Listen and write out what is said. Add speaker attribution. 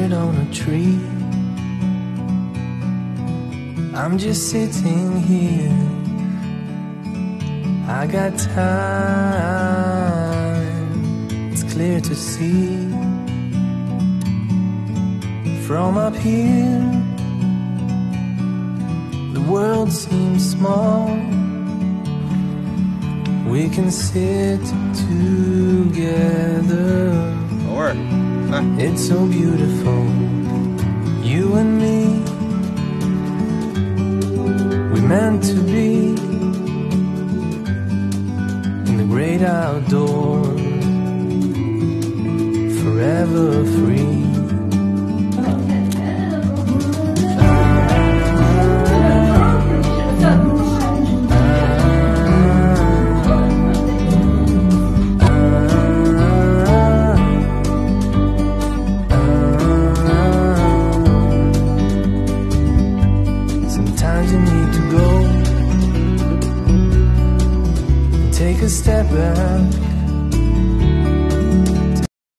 Speaker 1: bird on a tree. I'm just sitting here. I got time, it's clear to see. From up here, the world seems small. We can sit together. It's so beautiful, you and me. We're meant to be in the great outdoors, forever free. Sometimes you need to go and take a step back